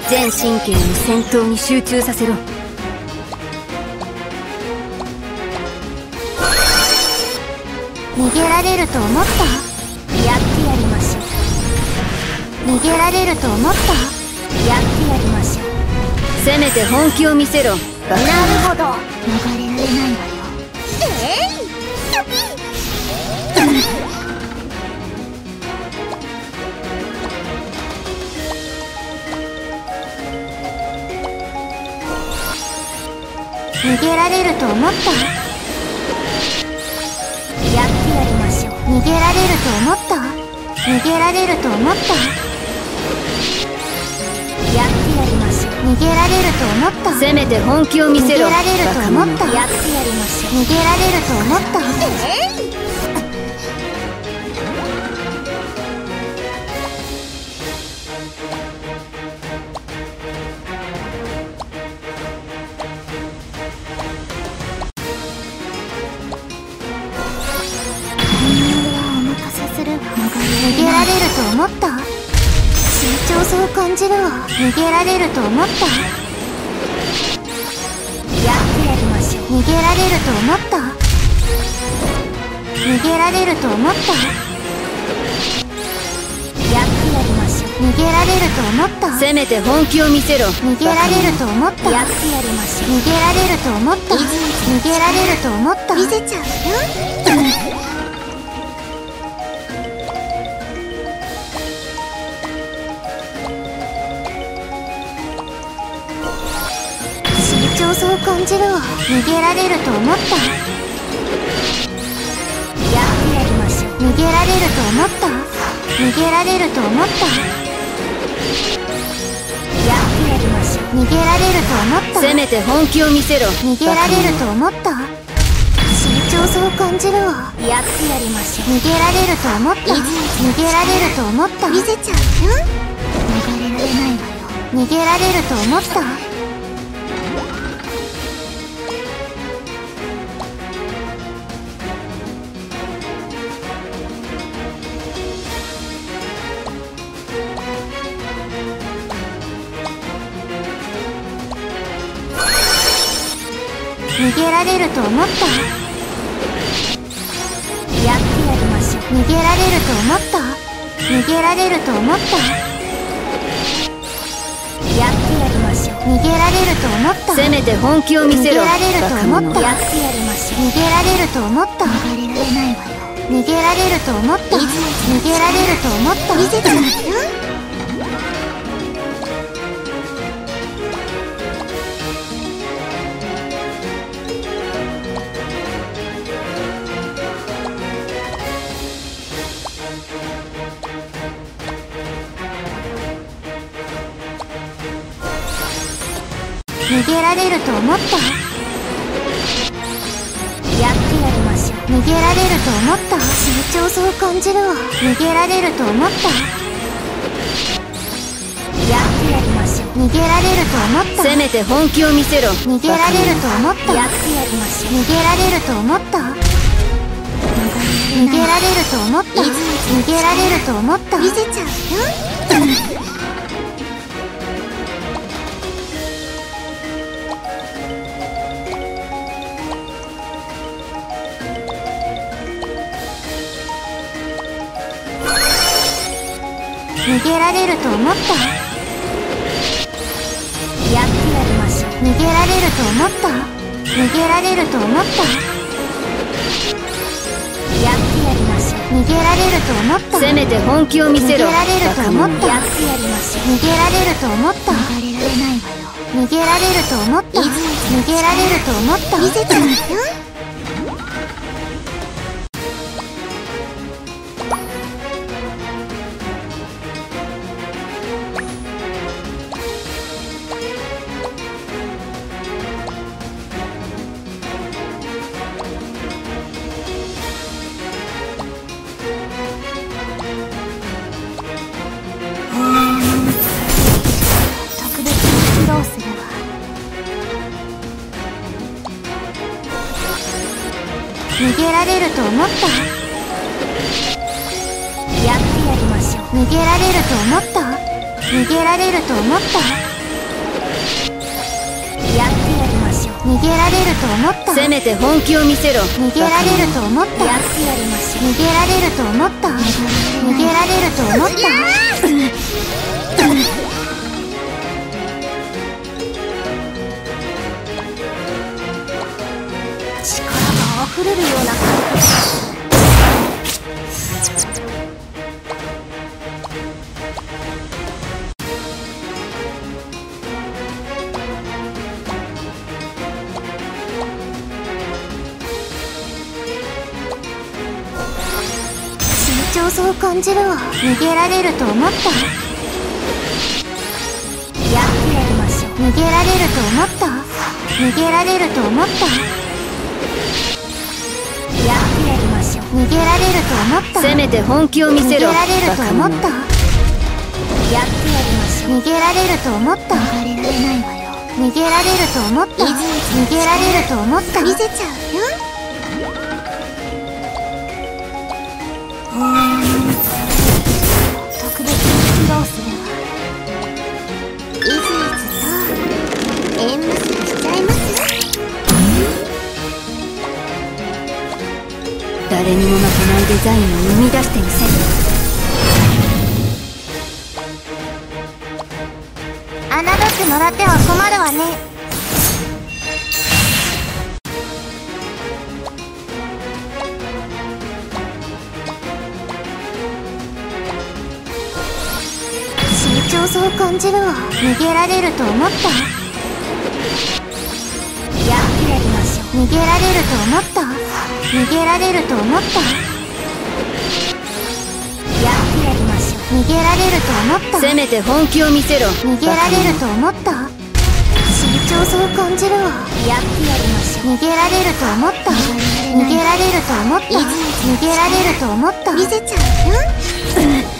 全神経を戦闘に集中させろ。 逃げられると思った？やってやりましょう。逃げられると思った？やってやりましょう。 せめて本気を見せろ。 なるほど、逃れられないわよ。サピー逃げられると思った？やってやりましょう。逃げられると思った？逃げられると思った？やってやりましょう。逃げられると思った？ せめて本気を見せろ。 逃げられると思った？やってやりましょう。逃げられると思った？逃げられると思った？慎重さを感じるわ。逃げられると思った？やってやりましょう。逃げられると思った？逃げられると思った？やってやりましょう。逃げられると思った？ せめて本気を見せろ。 逃げられると思った？やってやりましょう。逃げられると思った？逃げられると思った？見せちゃうよ。慎重さを感じるわ。逃げられると思った？やってやりましょう。逃げられると思った？逃げられると思った？やってやりましょう。逃げられると思った？ せめて本気を見せろ。 逃げられると思った？慎重さを感じるわ。やってやりましょう。逃げられると思った？逃げられると思った？見せちゃうよ。逃れられないわよ。逃げられると思った？逃げられると思った？やってやりましょう。逃げられると思った？逃げられると思った？やってやりましょう。逃げられると思った？ せめて本気を見せろ。 逃げられると思った？やってやりましょう。逃げられると思った？逃れられないわよ。逃げられると思った？逃げられると思った？見せちゃうよ。逃げられると思った？やってやりましょう。逃げられると思った？慎重さを感じるわ。逃げられると思った？やってやりましょう。逃げられると思った？ せめて本気を見せろ。 逃げられると思った？やってやりましょう。逃げられると思った？逃げられると思った？逃げられると思った？見せちゃうよ。逃げられると思った？やってやりましょう。逃げられると思った？逃げられると思った？やってやりましょう。逃げられると思った？ せめて本気を見せろ。 逃げられると思った？やってやりましょう。逃げられると思った？逃れられないわよ。逃げられると思った？逃げられると思った？見せちゃうよ。特別に披露するわ。逃げられると思った？やってやりましょう。逃げられると思った？逃げられると思った？ やってやりましょう。逃げられると思った。 せめて本気を見せろ。 逃げられると思った。やってやりましょう。逃げられると思った。逃げられると思った。力が溢れるような感覚です。成長を感じるわ。逃げられると思った。やってやりましょう。逃げられると思った。逃げられると思った。やってやりましょう。逃げられると思った。 せめて本気を見せろ。 逃げられると思った。やってやりましょう。逃げられると思った。逃げられないわよ。逃げられると思った。逃げられると思った。見せちゃうよ。特別に披露するわ。いずいずと縁結びしちゃいます。 誰にも負けないデザインを生み出してみせる。 侮ってもらっては困るわね。成長を感じるわ。逃げられると思った。やってやりましょう。逃げられると思った。逃げられると思った。やってやりましょう。逃げられると思った。 せめて本気を見せろ。 逃げられると思った。成長を感じるわ。やってやりましょう。逃げられると思った。逃げられると思った。逃げられると思った。見せちゃうよ。